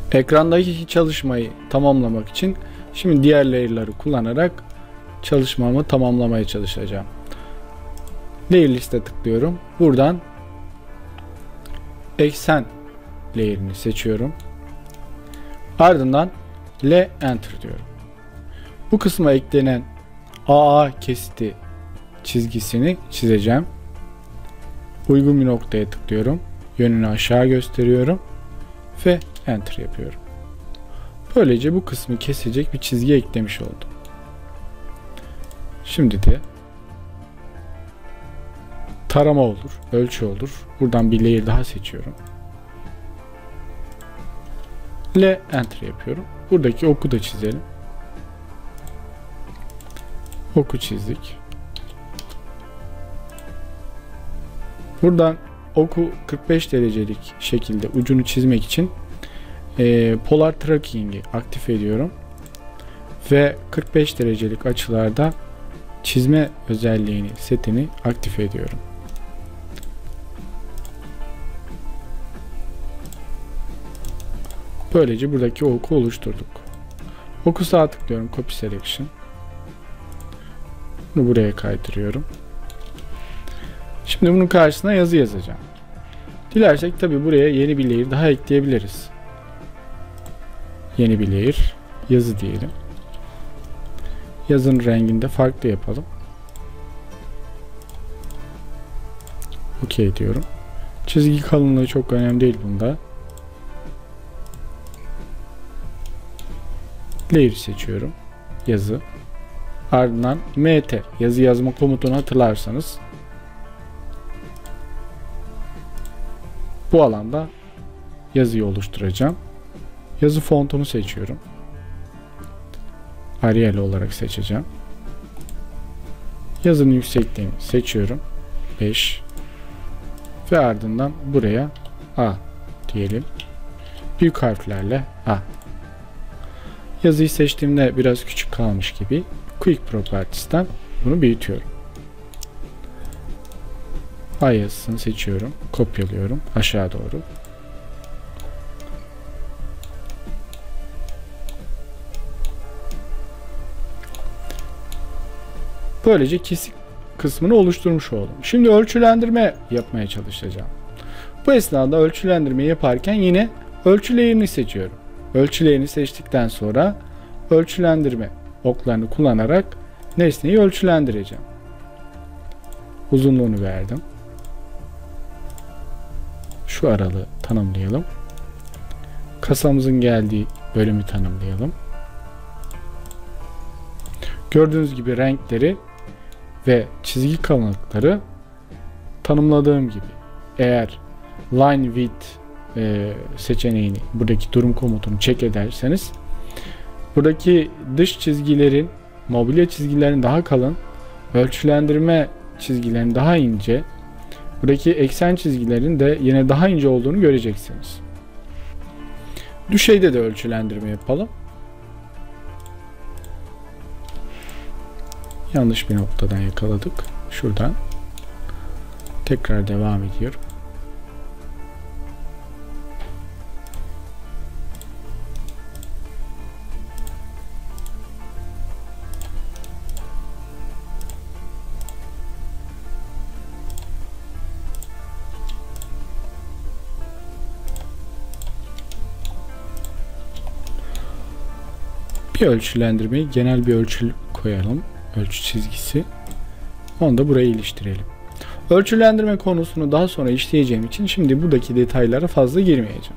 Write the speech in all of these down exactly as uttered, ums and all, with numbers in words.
Ekrandaki çalışmayı tamamlamak için şimdi diğer layer'ları kullanarak çalışmamı tamamlamaya çalışacağım. Layer liste tıklıyorum. Buradan eksen layer'ini seçiyorum. Ardından L enter diyorum. Bu kısma eklenen A A kesiti çizgisini çizeceğim. Uygun bir noktaya tıklıyorum. Yönünü aşağı gösteriyorum ve enter yapıyorum. Böylece bu kısmı kesecek bir çizgi eklemiş oldum. Şimdi de tarama olur, ölçü olur. Buradan bir layer daha seçiyorum. L enter yapıyorum. Buradaki oku da çizelim. Oku çizdik. Buradan oku kırk beş derecelik şekilde ucunu çizmek için e, Polar Tracking'i aktif ediyorum. Ve kırk beş derecelik açılarda çizme özelliğini, setini aktif ediyorum. Böylece buradaki oku oluşturduk. Oku sağa tıklıyorum. Copy Selection. Bunu buraya kaydırıyorum. Şimdi bunun karşısına yazı yazacağım. Dilersek tabi buraya yeni bir layer daha ekleyebiliriz. Yeni bir layer. Yazı diyelim. Yazının renginde farklı yapalım. OK diyorum. Çizgi kalınlığı çok önemli değil bunda. Layer seçiyorum. Yazı. Ardından M T yazı yazma komutunu hatırlarsanız bu alanda yazıyı oluşturacağım. Yazı fontunu seçiyorum. Arial olarak seçeceğim. Yazının yüksekliğini seçiyorum. beş ve ardından buraya A diyelim. Büyük harflerle A. Yazıyı seçtiğimde biraz küçük kalmış gibi Quick Properties'ten bunu büyütüyorum. A yazısını seçiyorum. Kopyalıyorum aşağı doğru. Böylece kesik kısmını oluşturmuş oldum. Şimdi ölçülendirme yapmaya çalışacağım. Bu esnada ölçülendirme yaparken yine ölçü layer'ini seçiyorum. Ölçü layer'ini seçtikten sonra ölçülendirme oklarını kullanarak nesneyi ölçülendireceğim. Uzunluğunu verdim. Şu aralığı tanımlayalım. Kasamızın geldiği bölümü tanımlayalım. Gördüğünüz gibi renkleri ve çizgi kalınlıkları tanımladığım gibi. Eğer line width e, seçeneğini, buradaki durum komutunu check ederseniz buradaki dış çizgilerin, mobilya çizgilerin daha kalın, ölçülendirme çizgilerin daha ince, buradaki eksen çizgilerin de yine daha ince olduğunu göreceksiniz. Düşeyde de ölçülendirme yapalım. Yanlış bir noktadan yakaladık. Şuradan tekrar devam ediyorum. Bir ölçülendirmeyi genel bir ölçü koyalım. Ölçü çizgisi. Onu da buraya iliştirelim. Ölçülendirme konusunu daha sonra işleyeceğim için şimdi buradaki detaylara fazla girmeyeceğim.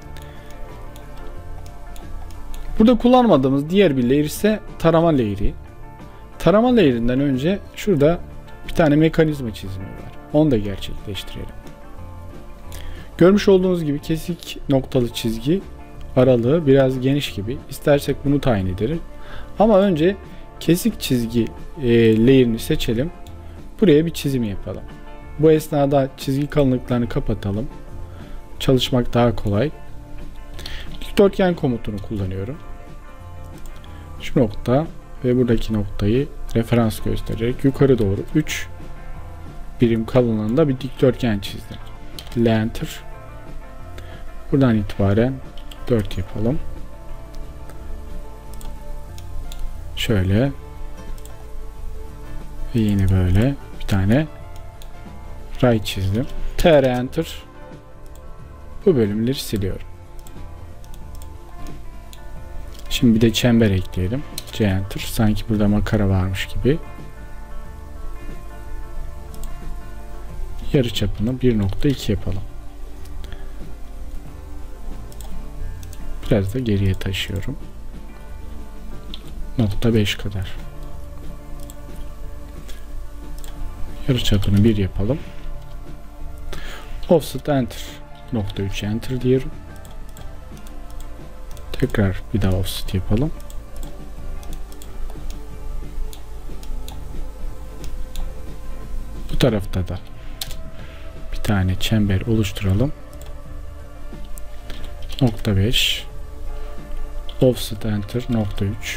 Burada kullanmadığımız diğer bir layer ise tarama layer'i. Tarama layer'inden önce şurada bir tane mekanizma çizimi var. Onu da gerçekleştirelim. Görmüş olduğunuz gibi kesik noktalı çizgi aralığı biraz geniş gibi. İstersek bunu tayin ederiz. Ama önce kesik çizgi e, layer'ini seçelim. Buraya bir çizim yapalım. Bu esnada çizgi kalınlıklarını kapatalım. Çalışmak daha kolay. Dikdörtgen komutunu kullanıyorum. Şu nokta ve buradaki noktayı referans göstererek yukarı doğru üç birim kalınlığında bir dikdörtgen çizdim. Enter. Buradan itibaren dört yapalım. Şöyle. Ve yine böyle bir tane ray çizdim. Tr enter. Bu bölümleri siliyorum. Şimdi bir de çember ekleyelim. C enter. Sanki burada makara varmış gibi. Yarıçapını bir nokta iki yapalım. Biraz da geriye taşıyorum. nokta beş kadar. Yarıçapını bir yapalım. Offset enter. nokta üç enter diyorum. Tekrar bir daha offset yapalım. Bu tarafta da bir tane çember oluşturalım. nokta beş offset enter nokta üç.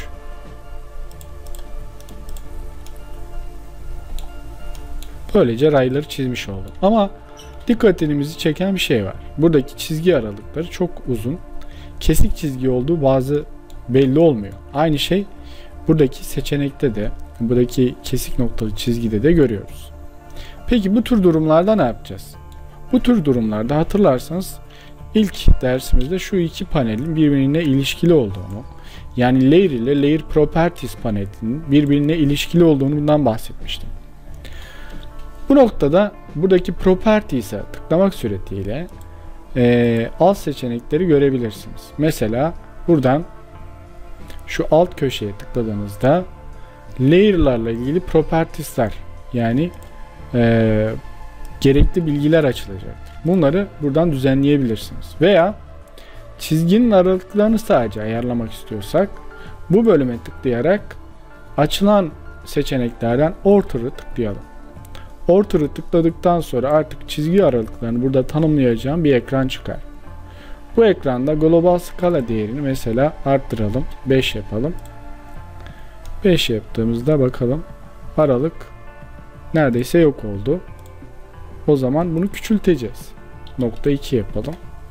Böylece rayları çizmiş oldum. Ama dikkatimizi çeken bir şey var. Buradaki çizgi aralıkları çok uzun. Kesik çizgi olduğu bazı belli olmuyor. Aynı şey buradaki seçenekte de, buradaki kesik noktalı çizgide de görüyoruz. Peki bu tür durumlarda ne yapacağız? Bu tür durumlarda hatırlarsanız ilk dersimizde şu iki panelin birbirine ilişkili olduğunu, yani layer ile layer properties panelinin birbirine ilişkili olduğunu bundan bahsetmiştim. Bu noktada buradaki properties'e tıklamak suretiyle e, alt seçenekleri görebilirsiniz. Mesela buradan şu alt köşeye tıkladığınızda layer'larla ilgili properties'ler, yani e, gerekli bilgiler açılacaktır. Bunları buradan düzenleyebilirsiniz. Veya çizginin aralıklarını sadece ayarlamak istiyorsak bu bölüme tıklayarak açılan seçeneklerden Order'ı tıklayalım. Order'ı tıkladıktan sonra artık çizgi aralıklarını burada tanımlayacağım bir ekran çıkar. Bu ekranda global skala değerini mesela arttıralım. beş yapalım. beş yaptığımızda bakalım aralık neredeyse yok oldu. O zaman bunu küçülteceğiz. nokta iki yapalım.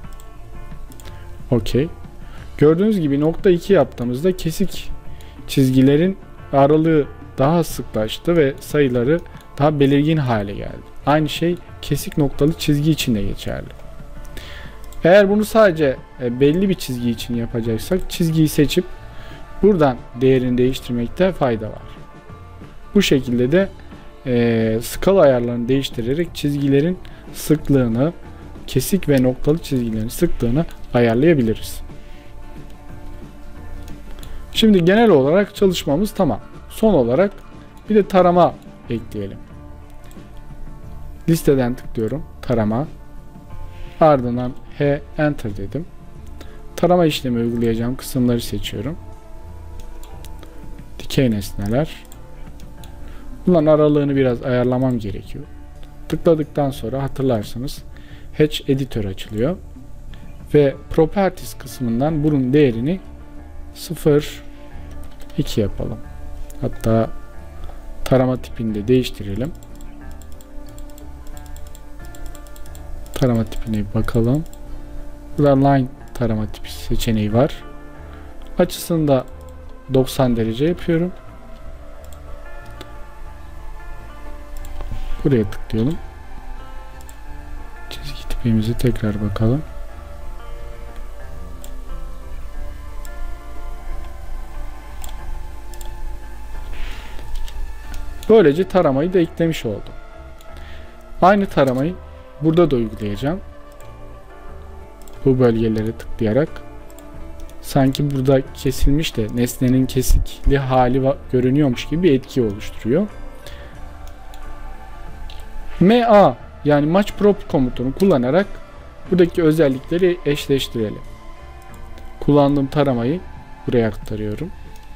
Okey. Gördüğünüz gibi nokta iki yaptığımızda kesik çizgilerin aralığı daha sıklaştı ve sayıları daha belirgin hale geldi. Aynı şey kesik noktalı çizgi için de geçerli. Eğer bunu sadece belli bir çizgi için yapacaksak çizgiyi seçip buradan değerini değiştirmekte fayda var. Bu şekilde de e, skala ayarlarını değiştirerek çizgilerin sıklığını, kesik ve noktalı çizgilerin sıklığını ayarlayabiliriz. Şimdi genel olarak çalışmamız tamam. Son olarak bir de tarama ekleyelim. Listeden tıklıyorum. Tarama. Ardından H enter dedim. Tarama işlemi uygulayacağım kısımları seçiyorum. Dikey nesneler. Bunların aralığını biraz ayarlamam gerekiyor. Tıkladıktan sonra hatırlarsınız Hatch Editor açılıyor. Ve Properties kısmından bunun değerini sıfır virgül iki yapalım. Hatta tarama tipini de değiştirelim. Tarama tipine bakalım. Burada line tarama tipi seçeneği var. Açısını da doksan derece yapıyorum. Buraya tıklayalım. Çizgi tipimizi tekrar bakalım. Böylece taramayı da eklemiş oldum. Aynı taramayı burada da uygulayacağım. Bu bölgelere tıklayarak sanki burada kesilmiş de nesnenin kesikli hali görünüyormuş gibi bir etki oluşturuyor. M A yani Match Prop komutunu kullanarak buradaki özellikleri eşleştirelim. Kullandığım taramayı buraya aktarıyorum.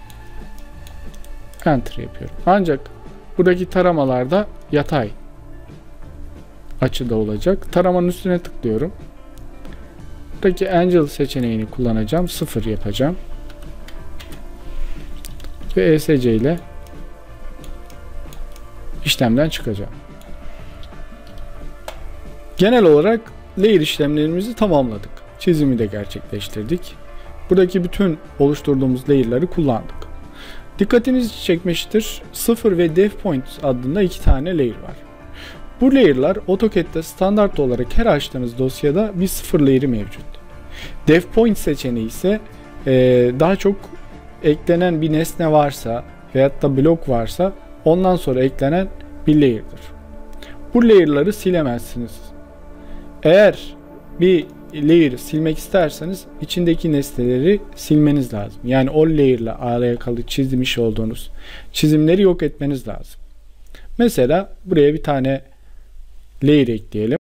Enter yapıyorum. Ancak buradaki taramalarda yatay açıda olacak. Taramanın üstüne tıklıyorum. Buradaki Angel seçeneğini kullanacağım. sıfır yapacağım. Ve E S C ile işlemden çıkacağım. Genel olarak layer işlemlerimizi tamamladık. Çizimi de gerçekleştirdik. Buradaki bütün oluşturduğumuz layer'ları kullandık. Dikkatinizi çekmiştir. sıfır ve DevPoint adında iki tane layer var. Bu layer'lar AutoCAD'de standart olarak her açtığınız dosyada bir sıfır layer'ı mevcut. DevPoint seçeneği ise e, daha çok eklenen bir nesne varsa veyahut da blok varsa ondan sonra eklenen bir layer'dır. Bu layer'ları silemezsiniz. Eğer bir layer'ı silmek isterseniz içindeki nesneleri silmeniz lazım. Yani o layer'la alakalı çizmiş olduğunuz çizimleri yok etmeniz lazım. Mesela buraya bir tane layer ekleyelim.